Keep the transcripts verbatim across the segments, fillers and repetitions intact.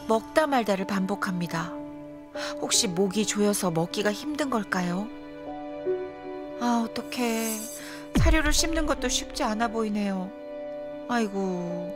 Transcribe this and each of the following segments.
먹다 말다를 반복합니다. 혹시 목이 조여서 먹기가 힘든 걸까요? 아, 어떡해. 사료를 씹는 것도 쉽지 않아 보이네요. 아이고.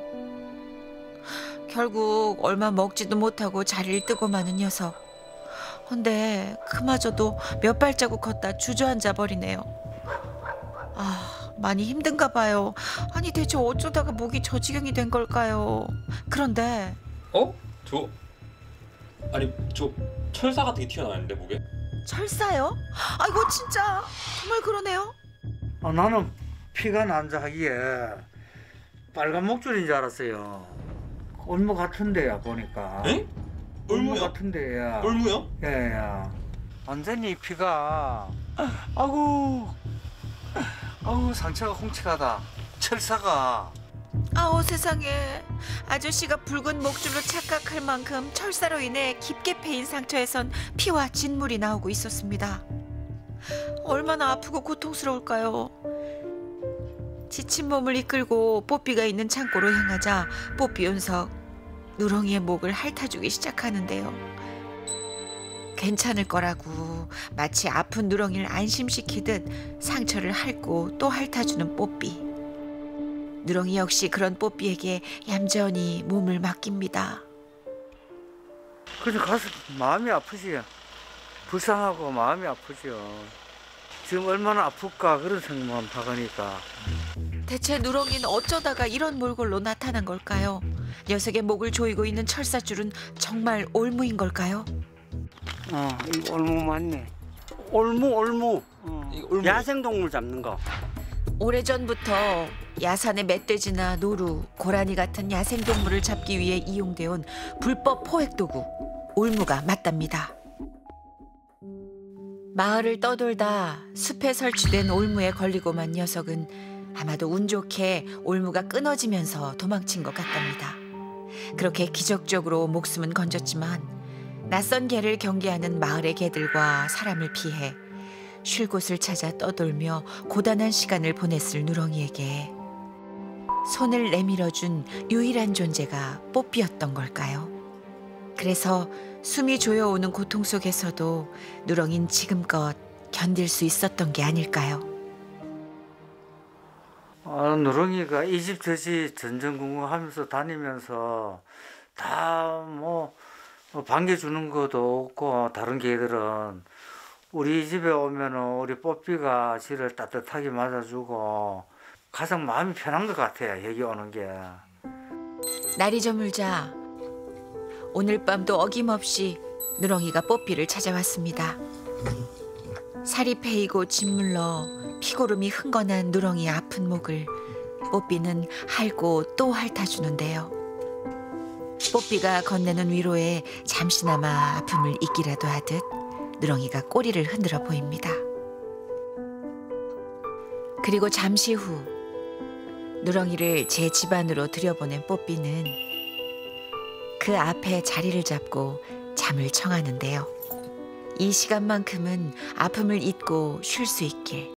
결국 얼마 먹지도 못하고 자리를 뜨고 마는 녀석. 근데 그마저도 몇 발자국 걷다 주저앉아 버리네요. 아, 많이 힘든가 봐요. 아니 대체 어쩌다가 목이 저 지경이 된 걸까요? 그런데 어? 저 아니 저 철사 같은 게 튀어나왔는데 목에? 철사요? 아이고 진짜 정말 그러네요. 아, 나는 피가 난자 하기에 빨간 목줄인 줄 알았어요. 올무 같은데야 보니까. 에? 올무 올무요? 같은데야. 올무요? 예, 예. 완전히 피가 아구 아구 상처가 홍칠하다. 철사가. 아우 세상에. 아저씨가 붉은 목줄로 착각할 만큼 철사로 인해 깊게 패인 상처에선 피와 진물이 나오고 있었습니다. 얼마나 아프고 고통스러울까요? 지친 몸을 이끌고 뽀삐가 있는 창고로 향하자 뽀삐 윤석 누렁이의 목을 핥아주기 시작하는데요. 괜찮을 거라고 마치 아픈 누렁이를 안심시키듯 상처를 핥고 또 핥아주는 뽀삐. 누렁이 역시 그런 뽀삐에게 얌전히 몸을 맡깁니다. 그래서 가서 마음이 아프지. 불쌍하고 마음이 아프죠. 지금 얼마나 아플까 그런 생각만 박으니까. 대체 누렁이는 어쩌다가 이런 몰골로 나타난 걸까요? 녀석의 목을 조이고 있는 철사줄은 정말 올무인 걸까요? 어, 이거 올무 맞네. 올무, 올무. 어. 이거 올무. 야생동물 잡는 거. 오래전부터 야산의 멧돼지나 노루, 고라니 같은 야생동물을 잡기 위해 이용돼 온 불법 포획도구 올무가 맞답니다. 마을을 떠돌다 숲에 설치된 올무에 걸리고만 녀석은 아마도 운 좋게 올무가 끊어지면서 도망친 것 같답니다. 그렇게 기적적으로 목숨은 건졌지만 낯선 개를 경계하는 마을의 개들과 사람을 피해 쉴 곳을 찾아 떠돌며 고단한 시간을 보냈을 누렁이에게 손을 내밀어준 유일한 존재가 뽀삐였던 걸까요? 그래서 숨이 조여오는 고통 속에서도 누렁이는 지금껏 견딜 수 있었던 게 아닐까요? 아, 누렁이가 이 집 저 집 전전긍긍하면서 다니면서 다 뭐 반겨주는 것도 없고 다른 개들은 우리 집에 오면은 우리 뽀삐가 지를 따뜻하게 맞아주고 가장 마음이 편한 것 같아요. 여기 오는 게. 날이 저물자 오늘 밤도 어김없이 누렁이가 뽀삐를 찾아왔습니다. 살이 패이고 짓물러 피고름이 흥건한 누렁이의 아픈 목을 뽀삐는 핥고 또 핥아주는데요. 뽀삐가 건네는 위로에 잠시나마 아픔을 잊기라도 하듯 누렁이가 꼬리를 흔들어 보입니다. 그리고 잠시 후 누렁이를 제 집안으로 들여보낸 뽀삐는 그 앞에 자리를 잡고 잠을 청하는데요. 이 시간만큼은 아픔을 잊고 쉴 수 있길.